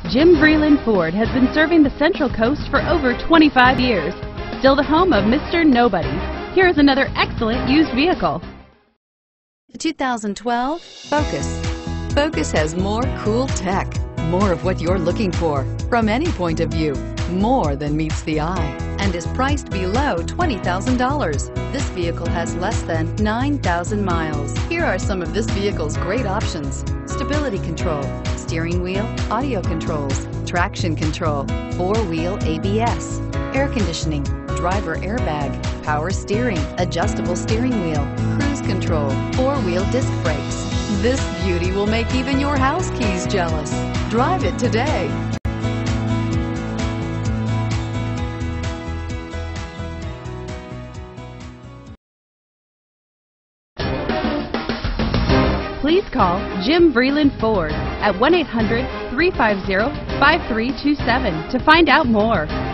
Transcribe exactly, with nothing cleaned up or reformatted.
Jim Vreeland Ford has been serving the Central Coast for over twenty-five years. Still the home of Mister Nobody. Here is another excellent used vehicle. The two thousand twelve Focus. Focus has more cool tech, more of what you're looking for from any point of view, more than meets the eye, and is priced below twenty thousand dollars. This vehicle has less than nine thousand miles. Here are some of this vehicle's great options: stability control, steering wheel audio controls, traction control, four-wheel A B S, air conditioning, driver airbag, power steering, adjustable steering wheel, cruise control, four-wheel disc brakes. This beauty will make even your house keys jealous. Drive it today. Please call Jim Vreeland Ford at one eight hundred, three five zero, five three two seven to find out more.